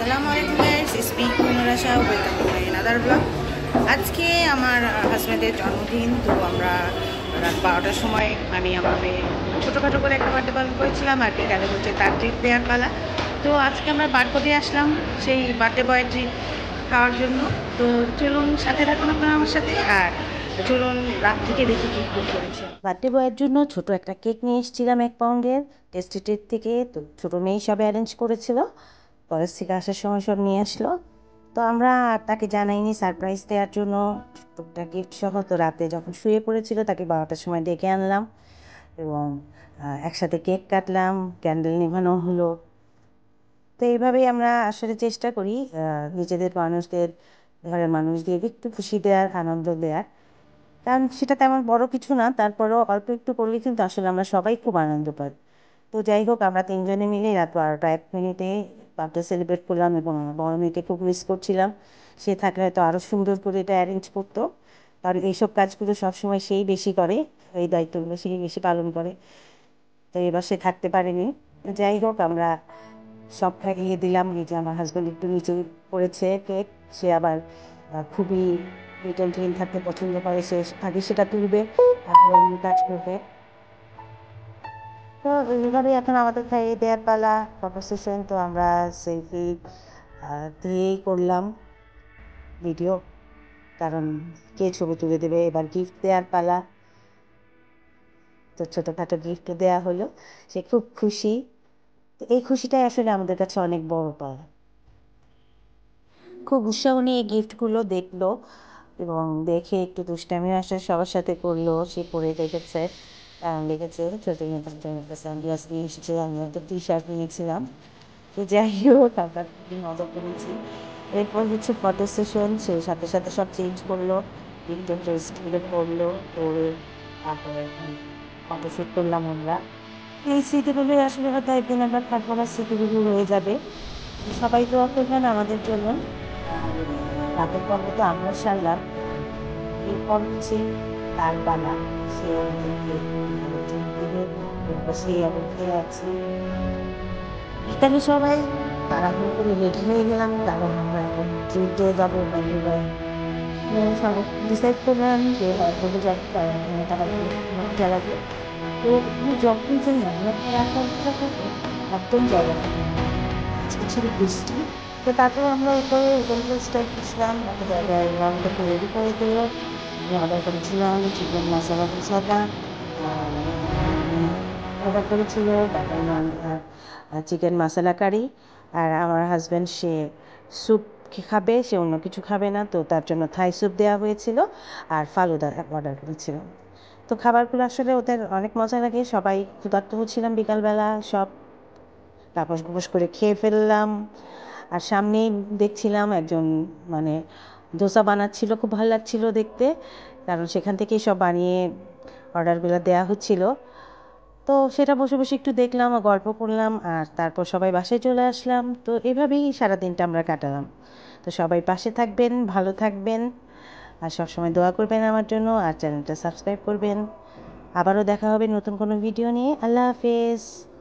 আসসালামু আলাইকুম guys, speak কুইনুরাশা, welcome to my another blog. আজকে আমার হাজব্যান্ডের জন্মদিন। তো আমরা রাত 12টার সময় আমি আমাকে ছোটোখাটো করে একটা বার্থডে পালন করেছিলাম আর কি। তাহলে হচ্ছে তার ট্রিট দেওয়ার পালা। তো আজকে আমরা বার্থডে আসলাম সেই বার্থডে বয়ের ট্রিট খাওয়ার জন্য। তো চলুন সাথে থাকুন আপনারা আমার সাথে, আর চলুন রাত থেকে দেখি কী কী করেছে। বার্থডে বয়ের জন্য ছোট একটা কেক নিয়ে এসেছিলাম 1 পাউন্ডের টেস্টি ট্রিট থেকে। তো ছোটো মেয়েই সবে অ্যারেঞ্জ করেছিল, কলেজ থেকে আসার সময় সব নিয়ে আসলো। তো আমরা তাকে জানাইনি সারপ্রাইজ দেওয়ার জন্য টুকটা গিফট সহ। তো রাতে যখন শুয়ে পড়েছিল তাকে 12টার সময় ডেকে আনলাম এবং একসাথে কেক কাটলাম, ক্যান্ডেল নেভানো হলো। তো এইভাবেই আমরা আসলে চেষ্টা করি নিজেদের মানুষদের, ঘরের মানুষদের একটু খুশি দেওয়ার, আনন্দ দেওয়ার। কারণ সেটা তেমন বড় কিছু না, তারপরেও অল্প একটু করলে কিন্তু আসলে আমরা সবাই খুব আনন্দ পাই। তো যাই হোক, আমরা 3জনে মিলে রাত 12টা 1 মিনিটে বার্থডে সেলিব্রেট করলাম এবং বড় মেয়েকে খুব মিস করছিলাম। সে থাকলে হয়তো আরও সুন্দর করে এটা অ্যারেঞ্জ করতো, কারণ এইসব কাজগুলো সবসময় সেই বেশি করে, এই দায়িত্বগুলো সেই বেশি পালন করে। তো এবার সে থাকতে পারেনি। যাই হোক, আমরা সব খাইয়ে দিলাম। এই যে আমার হাজব্যান্ড একটু নিচে পড়েছে কেক, সে আবার খুবই নিট অ্যান্ড ক্লিন থাকতে পছন্দ করে, সে আগে সেটা তুলবে, তারপরে অন্য কাজ করবে। তো এইভাবে এখন আমাদের খাইয়ে দেওয়ার পালা, ফটো সেশন। তো আমরা সেলফি দিয়েই করলাম ভিডিও, কারণ কে ছবি তুলে দেবে। এবার গিফট দেওয়ার পালা। তো ছোটোখাটো গিফট দেওয়া হলো, সে খুব খুশি। তো এই খুশিটাই আসলে আমাদের কাছে অনেক বড় পাওয়া। খুব উৎসাহ নিয়ে গিফটগুলো দেখলো এবং দেখে একটু দুষ্টামিও আসলে সবার সাথে করলো। সে পরে দেখেছে, লেগেছে ছোটো সানগ্লাস নিয়ে এসেছে, আমি একটা টি-শার্ট নিয়েছিলাম। তো যাই হোক, আমরা খুবই মজা করেছি। এরপর হচ্ছে ফটো সেশন, সে সাথে সাথে সব চেঞ্জ করলো, গিফটের ড্রেসগুলো করলো, করে তারপরে ফটোশ্যুট করলাম আমরা। এই স্মৃতিগুলো আসলে হয়তো একদিন আমরা থাকবো না, স্মৃতিগুলো রয়ে যাবে। সবাই দোয়া করবেন আমাদের জন্য। আর রাতের পর্ব তো আমরা সারলাম, এরপর হচ্ছে তার পালা। সে আমাদেরকে দেবে, সেই অবস্থায় আছে। এখানে সবাই তাড়াহুড়ো করে রেডি হয়ে গেলাম, কারণ আমরা এখন ট্রিপে যাবো বন্ধুরা। সবাই ডিসাইড করলাম যে হয়তো যাই, কারণ তারা মজা লাগবে। তো যখন যে একদম জায়গা আজকে ছিল বৃষ্টি। তো তারপরে আমরা এরপরে স্টাইল করছিলাম, একটা জায়গায় রান্নাটাকে রেডি করে দিল। আমি অর্ডার করেছিলাম চিকেন মশলা মশলা, অর্ডার করেছিল চিকেন মশলা কারি। আর আমার হাজব্যান্ড সে স্যুপ খাবে, সে অন্য কিছু খাবে না, তো তার জন্য থাই স্যুপ দেওয়া হয়েছিল আর ফালুদা অর্ডার করেছিল। তো খাবারগুলো আসলে ওদের অনেক মজা লাগে, সবাই ক্ষুধার্ত হচ্ছিলাম বিকালবেলা সব, তাপস গুপস করে খেয়ে ফেললাম। আর সামনেই দেখছিলাম একজন মানে ধোসা বানাচ্ছিল, খুব ভালো লাগছিল দেখতে, কারণ সেখান থেকেই সব বানিয়ে অর্ডারগুলো দেওয়া হচ্ছিল। তো সেটা বসে বসে একটু দেখলাম, গল্প করলাম, আর তারপর সবাই বাসায় চলে আসলাম। তো এভাবেই সারাদিনটা আমরা কাটালাম। তো সবাই পাশে থাকবেন, ভালো থাকবেন, আর সবসময় দোয়া করবেন আমার জন্য, আর চ্যানেলটা সাবস্ক্রাইব করবেন। আবারও দেখা হবে নতুন কোনো ভিডিও নিয়ে। আল্লাহ হাফেজ।